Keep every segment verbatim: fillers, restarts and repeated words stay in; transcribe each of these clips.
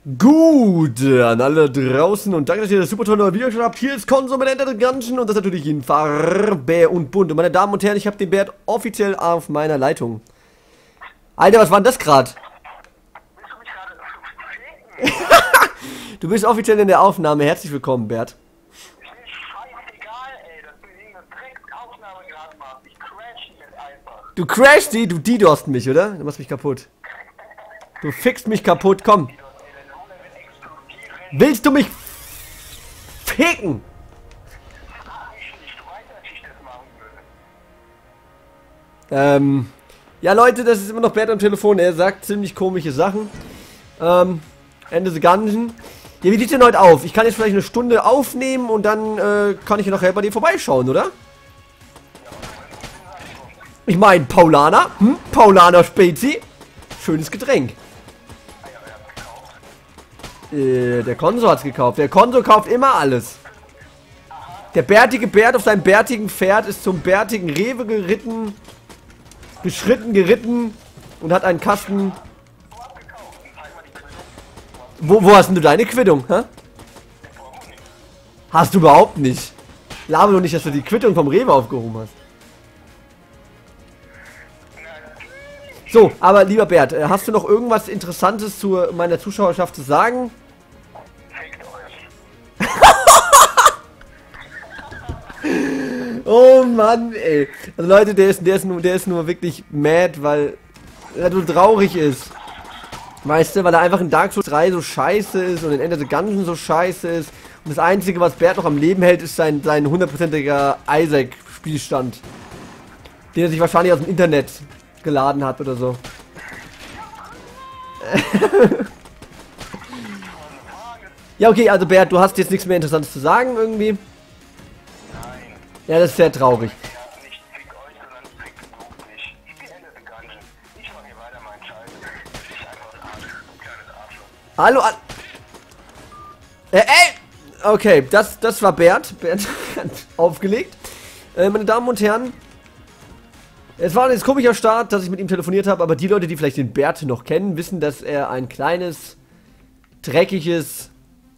Gut, an alle draußen und danke, dass ihr das super tolle neue Video geschaut habt. Hier ist Konso mit Enter the Gungeon und das natürlich in Farbe und bunt. Und meine Damen und Herren, ich habe den Bert offiziell auf meiner Leitung. Alter, was war denn das gerade? Du bist offiziell in der Aufnahme. Herzlich willkommen, Bert. Ist mir scheißegal, ey, dass du irgendeine Dreckaufnahme gerade machst. Ich crash die jetzt einfach. Du crashst die, du DDoSst mich, oder? Du machst mich kaputt. Du fickst mich kaputt, komm. Willst du mich ficken? Ähm, ja Leute, das ist immer noch Bert am Telefon, er sagt ziemlich komische Sachen. Ähm, Ende the Gungeon. Ja, wie sieht's denn heute auf? Ich kann jetzt vielleicht eine Stunde aufnehmen und dann äh, kann ich ja nachher bei dir vorbeischauen, oder? Ich meine, Paulaner, hm? Paulaner Spezi. Schönes Getränk. Äh, der Konso hat's gekauft. Der Konso kauft immer alles. Der bärtige Bert auf seinem bärtigen Pferd ist zum bärtigen Rewe geritten, geschritten, geritten und hat einen Kasten. Wo, wo hast denn du deine Quittung, hä? Hast du überhaupt nicht. Laber doch nicht, dass du die Quittung vom Rewe aufgehoben hast. So, aber lieber Bert, hast du noch irgendwas Interessantes zu meiner Zuschauerschaft zu sagen? Oh Mann, ey. Also Leute, der ist, der ist, nur, der ist nur wirklich mad, weil er so traurig ist. Weißt du, weil er einfach in Dark Souls drei so scheiße ist und in Enter the Gungeon so scheiße ist. Und das Einzige, was Bert noch am Leben hält, ist sein, sein hundertprozentiger Isaac-Spielstand. Den er sich wahrscheinlich aus dem Internet geladen hat oder so. Ja, okay, also Bert, du hast jetzt nichts mehr Interessantes zu sagen irgendwie. Nein. Ja, das ist sehr traurig. Nicht fick euch, sondern fick du nicht. Ich bin Enter the Gungeon. Ich mach hier weiter meinen Scheiß. Ich bin einfach ein Arsch, du kleines Arschloch. Hallo, an äh, ey! Okay, das, das war Bert. Bert hat aufgelegt. Äh, meine Damen und Herren, es war ein jetzt komischer Start, dass ich mit ihm telefoniert habe, aber die Leute, die vielleicht den Bert noch kennen, wissen, dass er ein kleines, dreckiges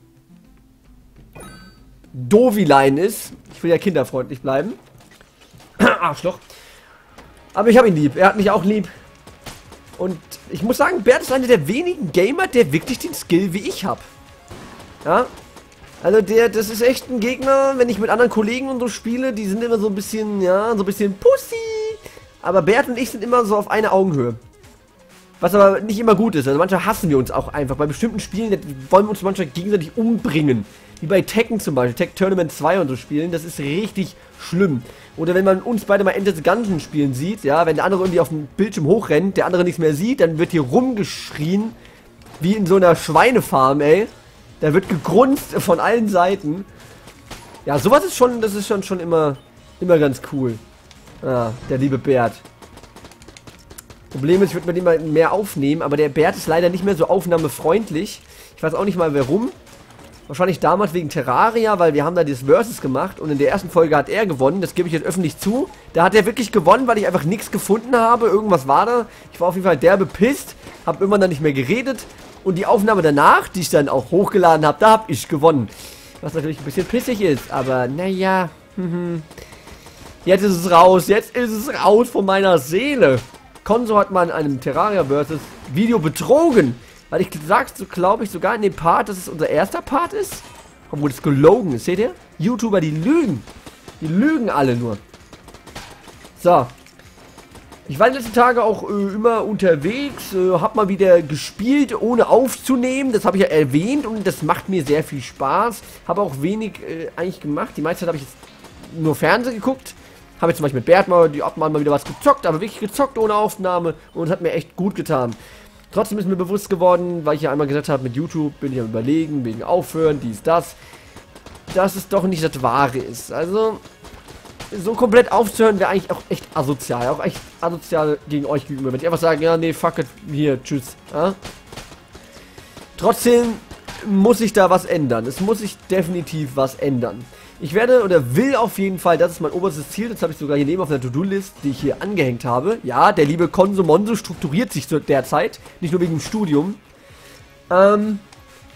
Dovilein ist. Ich will ja kinderfreundlich bleiben. Arschloch. Aber ich habe ihn lieb. Er hat mich auch lieb. Und ich muss sagen, Bert ist einer der wenigen Gamer, der wirklich den Skill wie ich habe. Ja? Also der, das ist echt ein Gegner, wenn ich mit anderen Kollegen und so spiele, die sind immer so ein bisschen, ja, so ein bisschen Pussy. Aber Bert und ich sind immer so auf einer Augenhöhe. Was aber nicht immer gut ist. Also manchmal hassen wir uns auch einfach. Bei bestimmten Spielen wollen wir uns manchmal gegenseitig umbringen. Wie bei Tekken zum Beispiel. Tekken Tournament zwei und so spielen. Das ist richtig schlimm. Oder wenn man uns beide mal Enter the Gungeon spielen sieht. Ja, wenn der andere irgendwie auf dem Bildschirm hochrennt, der andere nichts mehr sieht, dann wird hier rumgeschrien. Wie in so einer Schweinefarm, ey. Da wird gegrunzt von allen Seiten. Ja, sowas ist schon, das ist schon, schon immer, immer ganz cool. Ah, der liebe Bert. Problem ist, ich würde mit ihm mal mehr aufnehmen, aber der Bert ist leider nicht mehr so aufnahmefreundlich. Ich weiß auch nicht mal warum. Wahrscheinlich damals wegen Terraria, weil wir haben da dieses Versus gemacht und in der ersten Folge hat er gewonnen, das gebe ich jetzt öffentlich zu. Da hat er wirklich gewonnen, weil ich einfach nichts gefunden habe, irgendwas war da. Ich war auf jeden Fall derbe pisst, habe irgendwann dann nicht mehr geredet und die Aufnahme danach, die ich dann auch hochgeladen habe, da habe ich gewonnen. Was natürlich ein bisschen pissig ist, aber naja, jetzt ist es raus, jetzt ist es raus von meiner Seele. Konso hat mal in einem Terraria Versus Video betrogen. Weil ich gesagt, so glaube ich sogar in dem Part, dass es unser erster Part ist. Obwohl es gelogen ist, seht ihr? YouTuber, die lügen. Die lügen alle nur. So. Ich war in den letzten Tagen auch äh, immer unterwegs, äh, hab mal wieder gespielt, ohne aufzunehmen. Das habe ich ja erwähnt und das macht mir sehr viel Spaß. Habe auch wenig äh, eigentlich gemacht. Die meiste Zeit habe ich jetzt nur Fernsehen geguckt. Habe jetzt zum Beispiel mit Bert mal, die Obmann mal wieder was gezockt, aber wirklich gezockt ohne Aufnahme und hat mir echt gut getan. Trotzdem ist mir bewusst geworden, weil ich ja einmal gesagt habe, mit YouTube bin ich am Überlegen, wegen Aufhören, dies, das, dass es doch nicht das Wahre ist. Also, so komplett aufzuhören wäre eigentlich auch echt asozial, auch echt asozial gegen euch gegenüber. Wenn ich einfach sage, ja, nee, fuck it, hier, tschüss. Ja? Trotzdem muss sich da was ändern. Es muss sich definitiv was ändern. Ich werde oder will auf jeden Fall, das ist mein oberstes Ziel, das habe ich sogar hier neben auf der To-Do-List, die ich hier angehängt habe. Ja, der liebe Konso Monso strukturiert sich derzeit, nicht nur wegen dem Studium. Ähm,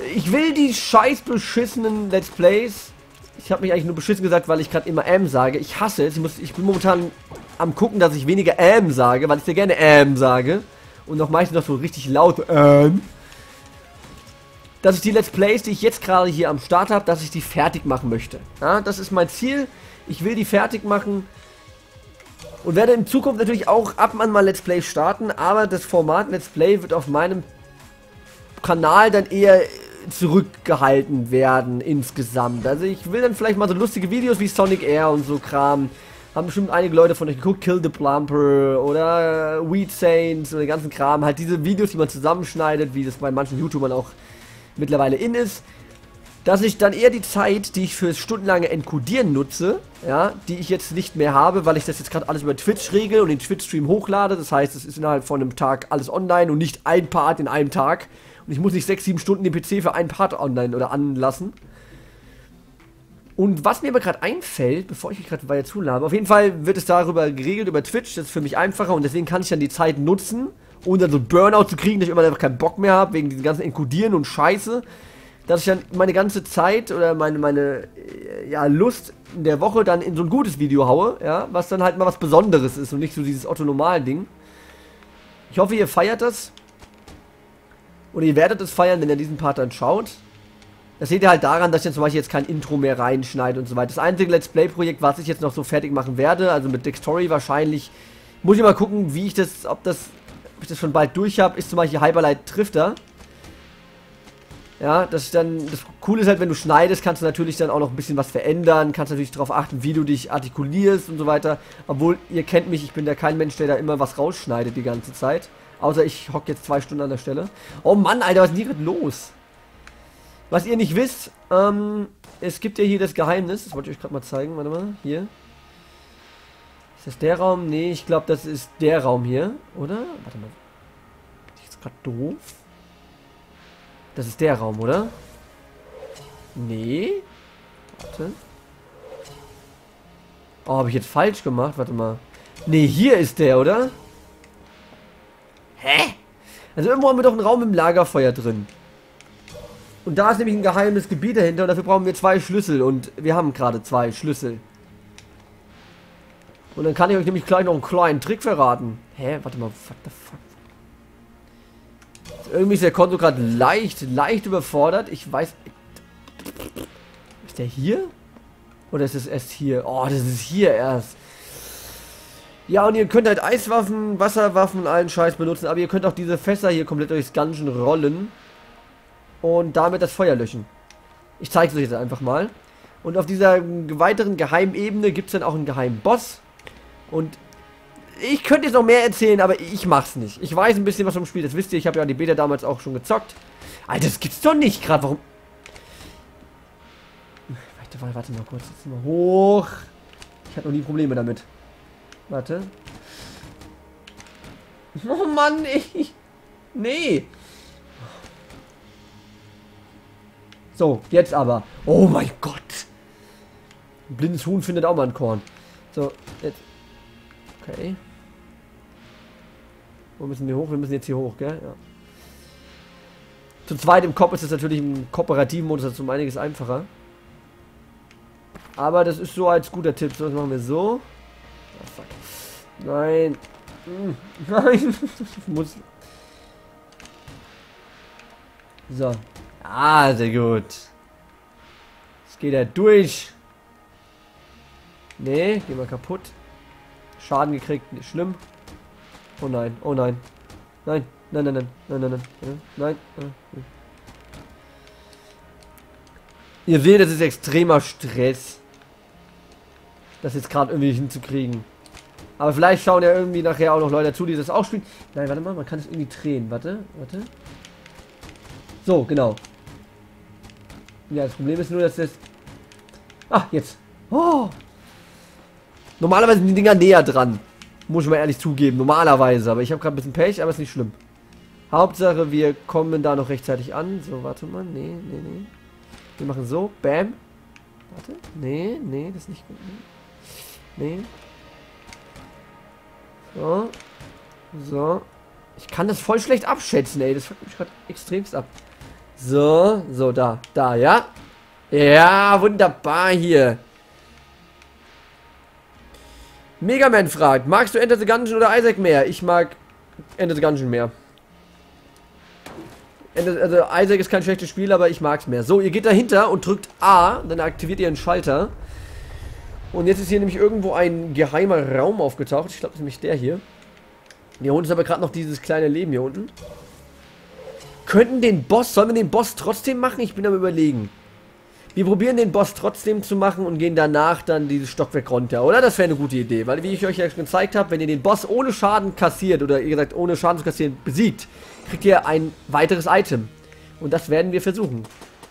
Ich will die scheiß beschissenen Let's Plays. Ich habe mich eigentlich nur beschissen gesagt, weil ich gerade immer ähm sage. Ich hasse es. Ich, muss, ich bin momentan am gucken, dass ich weniger ähm sage, weil ich sehr gerne ähm sage. Und noch meistens noch so richtig laut ähm. Dass ich die Let's Plays, die ich jetzt gerade hier am Start habe, dass ich die fertig machen möchte. Ja, das ist mein Ziel. Ich will die fertig machen. Und werde in Zukunft natürlich auch ab und an mal Let's Play starten. Aber das Format Let's Play wird auf meinem Kanal dann eher zurückgehalten werden insgesamt. Also ich will dann vielleicht mal so lustige Videos wie Sonic Air und so Kram. Haben bestimmt einige Leute von euch geguckt. Kill the Plumper oder Weed Saints oder den ganzen Kram. Halt diese Videos, die man zusammenschneidet, wie das bei manchen YouTubern auch mittlerweile in ist. Dass ich dann eher die Zeit, die ich fürs stundenlange Encodieren nutze, ja, die ich jetzt nicht mehr habe, weil ich das jetzt gerade alles über Twitch regle und den Twitch-Stream hochlade. Das heißt, es ist innerhalb von einem Tag alles online und nicht ein Part in einem Tag. Und ich muss nicht sechs, sieben Stunden den P C für einen Part online oder anlassen. Und was mir aber gerade einfällt, bevor ich mich gerade weiter zulabe, auf jeden Fall wird es darüber geregelt, über Twitch, das ist für mich einfacher und deswegen kann ich dann die Zeit nutzen, ohne dann so Burnout zu kriegen, dass ich immer einfach keinen Bock mehr habe, wegen diesem ganzen Encodieren und Scheiße, dass ich dann meine ganze Zeit oder meine, meine ja, Lust in der Woche dann in so ein gutes Video haue, ja, was dann halt mal was Besonderes ist und nicht so dieses Otto-Normal-Ding. Ich hoffe, ihr feiert das. Oder ihr werdet es feiern, wenn ihr diesen Part dann schaut. Das seht ihr halt daran, dass ich dann zum Beispiel jetzt kein Intro mehr reinschneide und so weiter. Das einzige Let's Play-Projekt, was ich jetzt noch so fertig machen werde, also mit Dextory wahrscheinlich, muss ich mal gucken, wie ich das, ob das, ob ich das schon bald durch habe, ist zum Beispiel Hyperlight Drifter. Ja, das ist dann, das Coole ist halt, wenn du schneidest, kannst du natürlich dann auch noch ein bisschen was verändern, kannst natürlich darauf achten, wie du dich artikulierst und so weiter. Obwohl, ihr kennt mich, ich bin da kein Mensch, der da immer was rausschneidet die ganze Zeit. Außer ich hocke jetzt zwei Stunden an der Stelle. Oh Mann, Alter, was ist denn hier los? Was ihr nicht wisst, ähm, es gibt ja hier das Geheimnis. Das wollte ich euch gerade mal zeigen. Warte mal, hier. Ist das der Raum? Nee, ich glaube, das ist der Raum hier, oder? Warte mal. Ist jetzt gerade doof? Das ist der Raum, oder? Nee. Warte. Oh, habe ich jetzt falsch gemacht? Warte mal. Nee, hier ist der, oder? Hä? Also irgendwo haben wir doch einen Raum im Lagerfeuer drin. Und da ist nämlich ein geheimes Gebiet dahinter und dafür brauchen wir zwei Schlüssel und wir haben gerade zwei Schlüssel. Und dann kann ich euch nämlich gleich noch einen kleinen Trick verraten. Hä? Warte mal, what the fuck? Irgendwie ist der Konto gerade leicht, leicht überfordert. Ich weiß... Ist der hier? Oder ist es erst hier? Oh, das ist hier erst. Ja, und ihr könnt halt Eiswaffen, Wasserwaffen und allen Scheiß benutzen, aber ihr könnt auch diese Fässer hier komplett durchs Dungeon rollen und damit das Feuer löschen. Ich zeige es euch jetzt einfach mal. Und auf dieser weiteren Geheimebene gibt es dann auch einen geheimen Boss. Und ich könnte jetzt noch mehr erzählen, aber ich mach's nicht. Ich weiß ein bisschen was vom Spiel, das wisst ihr, ich habe ja die Beta damals auch schon gezockt. Alter, das gibt's doch nicht gerade, warum... Warte, warte mal kurz, jetzt mal hoch. Ich hatte noch nie Probleme damit. Warte. Oh Mann, ich... Nee. So, jetzt aber. Oh mein Gott. Ein blindes Huhn findet auch mal ein Korn. So, jetzt. Okay. Wo müssen wir hoch? Wir müssen jetzt hier hoch, gell? Ja. Zu zweit im Kopf ist es natürlich im kooperativen Modus dazu um einiges einfacher. Aber das ist so als guter Tipp. So, das machen wir so. Oh, fuck. Nein. Hm. Nein. Ich muss. So. Ah, sehr gut. Jetzt geht er durch. Nee, geh mal kaputt. Schaden gekriegt, nicht schlimm. Oh nein, oh nein. Nein, nein, nein, nein, nein, nein, nein, nein, nein. Ihr seht, das ist extremer Stress. Das jetzt gerade irgendwie hinzukriegen. Aber vielleicht schauen ja irgendwie nachher auch noch Leute zu, die das auch spielen. Nein, warte mal, man kann es irgendwie drehen. Warte, warte. So, genau. Ja, das Problem ist nur, dass das... Ah, jetzt. Oh. Normalerweise sind die Dinger näher dran. Muss ich mal ehrlich zugeben. Normalerweise. Aber ich habe gerade ein bisschen Pech, aber ist nicht schlimm. Hauptsache, wir kommen da noch rechtzeitig an. So, warte mal. Nee, nee, nee. Wir machen so. Bam. Warte. Nee, nee, das ist nicht gut. Nee. So. So. Ich kann das voll schlecht abschätzen, ey. Das fuckt mich gerade extremst ab. So, so, da, da, ja. Ja, wunderbar hier. Megaman fragt, magst du Enter the Gungeon oder Isaac mehr? Ich mag Enter the Gungeon mehr. Enter, also Isaac ist kein schlechtes Spiel, aber ich mag es mehr. So, ihr geht dahinter und drückt A, dann aktiviert ihr einen Schalter. Und jetzt ist hier nämlich irgendwo ein geheimer Raum aufgetaucht. Ich glaube, das ist nämlich der hier. Hier unten ist aber gerade noch dieses kleine Leben hier unten. Könnten den Boss, sollen wir den Boss trotzdem machen? Ich bin am Überlegen. Wir probieren den Boss trotzdem zu machen und gehen danach dann dieses Stockwerk runter, oder? Das wäre eine gute Idee, weil wie ich euch ja schon gezeigt habe, wenn ihr den Boss ohne Schaden kassiert, oder ihr gesagt ohne Schaden zu kassieren besiegt, kriegt ihr ein weiteres Item. Und das werden wir versuchen.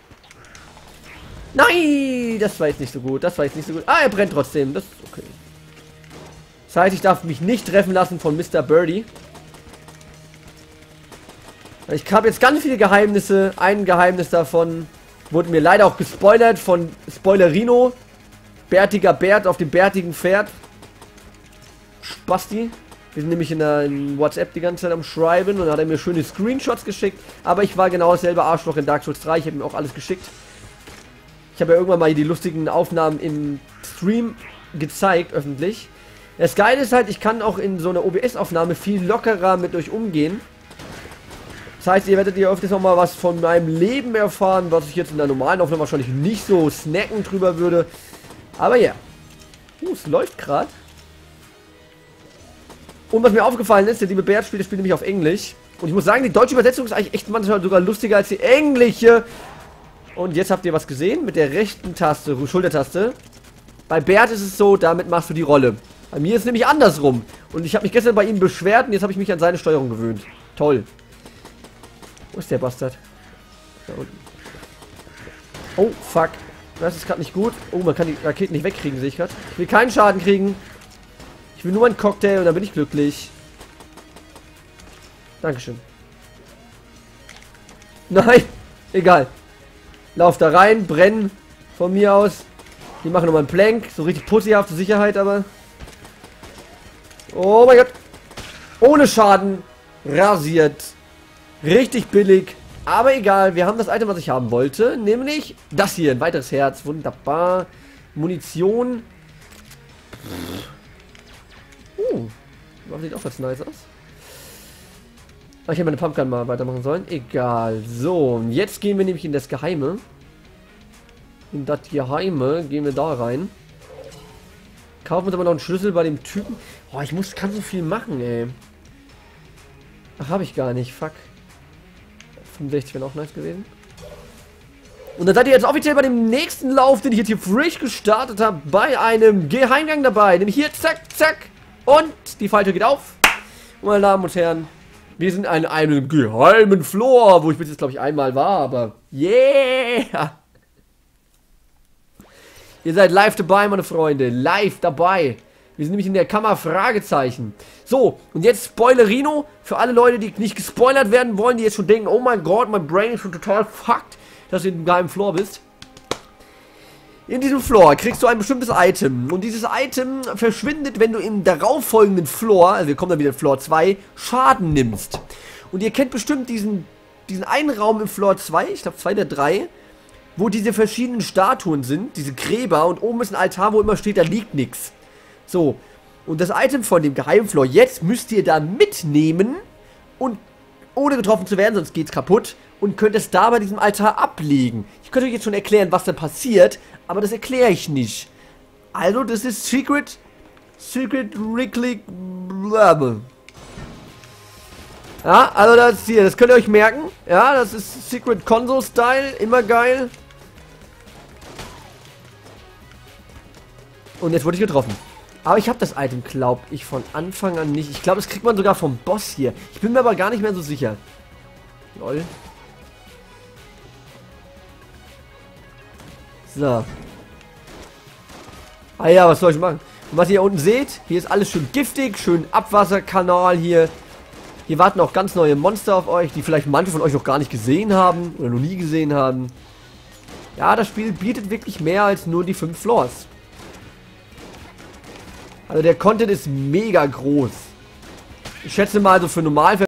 Nein, das war jetzt nicht so gut, das war jetzt nicht so gut. Ah, er brennt trotzdem, das ist okay. Das heißt, ich darf mich nicht treffen lassen von Mister Birdie. Ich habe jetzt ganz viele Geheimnisse, ein Geheimnis davon wurde mir leider auch gespoilert von Spoilerino. Bärtiger Bert auf dem bärtigen Pferd. Spasti. Wir sind nämlich in, der, in WhatsApp die ganze Zeit am Schreiben und dann hat er mir schöne Screenshots geschickt. Aber ich war genau dasselbe Arschloch in Dark Souls drei. Ich habe ihm auch alles geschickt. Ich habe ja irgendwann mal die lustigen Aufnahmen im Stream gezeigt, öffentlich. Das Geile ist halt, ich kann auch in so einer O B S-Aufnahme viel lockerer mit euch umgehen. Das heißt, ihr werdet ihr öfters noch mal was von meinem Leben erfahren, was ich jetzt in der normalen Aufnahme wahrscheinlich nicht so snacken drüber würde. Aber ja. Uh, es läuft gerade. Und was mir aufgefallen ist, der liebe Bert spielt das Spiel nämlich auf Englisch. Und ich muss sagen, die deutsche Übersetzung ist eigentlich echt manchmal sogar lustiger als die englische. Und jetzt habt ihr was gesehen mit der rechten Taste, Schultertaste. Bei Bert ist es so, damit machst du die Rolle. Bei mir ist es nämlich andersrum. Und ich habe mich gestern bei ihm beschwert und jetzt habe ich mich an seine Steuerung gewöhnt. Toll. Wo ist der Bastard? Da unten. Oh, fuck. Das ist gerade nicht gut. Oh, man kann die Raketen nicht wegkriegen, sehe ich gerade. Ich will keinen Schaden kriegen. Ich will nur einen Cocktail und dann bin ich glücklich. Dankeschön. Nein, egal. Lauf da rein, brennen. Von mir aus. Die machen nochmal einen Plank. So richtig pussihafte Sicherheit, aber. Oh mein Gott. Ohne Schaden. Rasiert. Richtig billig. Aber egal, wir haben das Item, was ich haben wollte. Nämlich das hier. Ein weiteres Herz. Wunderbar. Munition. Uh. Das sieht auch ganz nice aus. Aber ich hätte meine Pumpgun mal weitermachen sollen. Egal. So, und jetzt gehen wir nämlich in das Geheime. In das Geheime gehen wir da rein. Kaufen uns aber noch einen Schlüssel bei dem Typen. Oh, ich muss, kann so viel machen, ey. Ach, habe ich gar nicht. Fuck. fünfundsechzig wäre auch nice gewesen. Und dann seid ihr jetzt offiziell bei dem nächsten Lauf, den ich jetzt hier frisch gestartet habe, bei einem Geheimgang dabei. Nämlich hier, zack, zack. Und die Falltür geht auf. Und meine Damen und Herren, wir sind in einem geheimen Floor, wo ich bis jetzt, glaube ich, einmal war, aber yeah! Ihr seid live dabei, meine Freunde. Live dabei. Wir sind nämlich in der Kammer Fragezeichen. So, und jetzt Spoilerino. Für alle Leute, die nicht gespoilert werden wollen, die jetzt schon denken, oh mein Gott, mein Brain ist schon total fucked, dass du in einem geheimen Floor bist. In diesem Floor kriegst du ein bestimmtes Item. Und dieses Item verschwindet, wenn du im darauffolgenden Floor, also wir kommen dann wieder in Floor zwei, Schaden nimmst. Und ihr kennt bestimmt diesen, diesen einen Raum im Floor zwei, ich glaube zwei der drei, wo diese verschiedenen Statuen sind, diese Gräber, und oben ist ein Altar, wo immer steht, da liegt nichts. So, und das Item von dem Geheimfloor, jetzt müsst ihr da mitnehmen und ohne getroffen zu werden, sonst geht's kaputt, und könnt es da bei diesem Altar ablegen. Ich könnte euch jetzt schon erklären, was da passiert, aber das erkläre ich nicht. Also, das ist Secret, Secret Rickly, blablabla. Ja, also das hier, das könnt ihr euch merken. Ja, das ist Secret Console Style, immer geil. Und jetzt wurde ich getroffen. Aber ich habe das Item, glaube ich, von Anfang an nicht. Ich glaube, das kriegt man sogar vom Boss hier. Ich bin mir aber gar nicht mehr so sicher. Lol. So. Ah ja, was soll ich machen? Und was ihr hier unten seht, hier ist alles schön giftig, schön Abwasserkanal hier. Hier warten auch ganz neue Monster auf euch, die vielleicht manche von euch noch gar nicht gesehen haben oder noch nie gesehen haben. Ja, das Spiel bietet wirklich mehr als nur die fünf Floors. Also der Content ist mega groß. Ich schätze mal, so für normal